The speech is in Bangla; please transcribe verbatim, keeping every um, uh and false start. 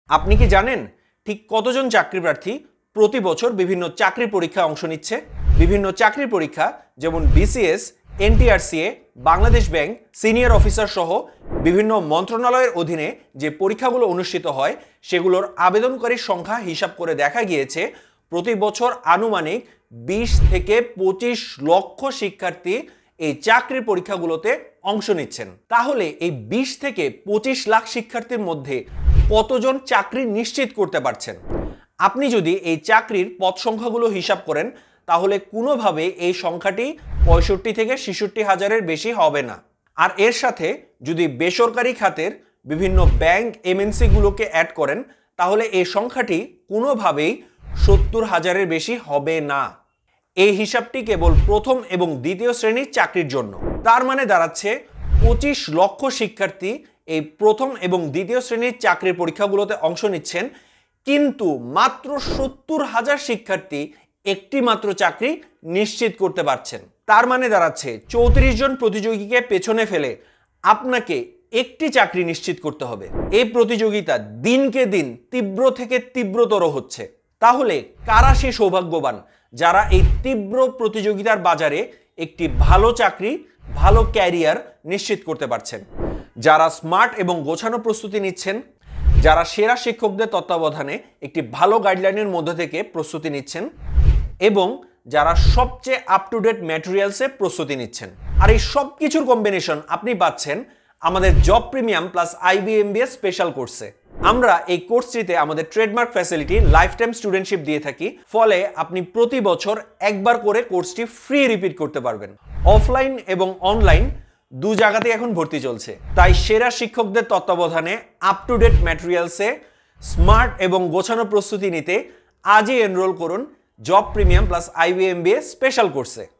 আপনি কি জানেন ঠিক কতজন চাকরি প্রার্থী প্রতি বছর বিভিন্ন চাকরি পরীক্ষায় অংশ নিচ্ছে? বিভিন্ন চাকরি পরীক্ষা যেমন BCS, NTRCA, Bangladesh Bank, senior officer সহ বিভিন্ন মন্ত্রণালয়ের অধীনে যে পরীক্ষাগুলো অনুষ্ঠিত হয় সেগুলোর আবেদনকারীর সংখ্যা হিসাব করে দেখা গিয়েছে প্রতি বছর আনুমানিক বিশ থেকে পঁচিশ লক্ষ শিক্ষার্থী এই চাকরির পরীক্ষাগুলোতে অংশ নিচ্ছেন। তাহলে এই বিশ থেকে পঁচিশ লাখ শিক্ষার্থীর মধ্যে কতজন চাকরি নিশ্চিত করতে পারছেন? আপনি যদি এই চাকরির পদ সংখ্যাগুলো হিসাব করেন তাহলে কোনোভাবে এই সংখ্যাটি পঁয়ষট্টি থেকে ছেষট্টি হাজারের বেশি হবে না। আর এর সাথে যদি বেসরকারি খাতের বিভিন্ন ব্যাংক, এমএনসি গুলোকে অ্যাড করেন তাহলে এই সংখ্যাটি কোনোভাবেই সত্তর হাজারের বেশি হবে না। এই হিসাবটি কেবল প্রথম এবং দ্বিতীয় শ্রেণীর চাকরির জন্য। তার মানে দাঁড়াচ্ছে পঁচিশ লক্ষ শিক্ষার্থী এই প্রথম এবং দ্বিতীয় শ্রেণীর চাকরির পরীক্ষাগুলোতে অংশ নিচ্ছেন, কিন্তু মাত্র সত্তর হাজার শিক্ষার্থী একটি মাত্র চাকরি নিশ্চিত করতে পারছেন। তার মানে দাঁড়াচ্ছে চৌত্রিশ জন প্রতিযোগীকে পেছনে ফেলে আপনাকে একটি চাকরি নিশ্চিত করতে হবে। এই প্রতিযোগিতা দিনকে দিন তীব্র থেকে তীব্রতর হচ্ছে। তাহলে কারা সে সৌভাগ্যবান যারা এই তীব্র প্রতিযোগিতার বাজারে একটি ভালো চাকরি, ভালো ক্যারিয়ার নিশ্চিত করতে পারছেন? যারা স্মার্ট এবং গোছানো প্রস্তুতি নিচ্ছেন, যারা সেরা শিক্ষকদের তত্ত্বাবধানে একটি ভালো গাইডলাইনের মধ্যে থেকে প্রস্তুতি নিচ্ছেন এবং যারা সবচেয়ে আপ টু ডেট ম্যাটেরিয়ালসে প্রস্তুতি নিচ্ছেন। আর এই সব কিছুর কম্বিনেশন আপনি পাচ্ছেন আমাদের job premium plus IBMBS special কোর্সে। আমরা এই কোর্সটিতে আমাদের trademark facility life time studentship দিয়ে থাকি, ফলে আপনি প্রতি বছর একবার করে কোর্সটি ফ্রি রিপিট করতে পারবেন। অফলাইন এবং অনলাইন দু জায়গাতেই এখন ভর্তি চলছে, তাই সেরা শিক্ষকদের তত্ত্বাবধানে আপ টু ডেট ম্যাটেরিয়ালসে স্মার্ট এবং গোছানো প্রস্তুতি নিতে আজই এনরোল করুন job premium plus IBMBS special কোর্সে।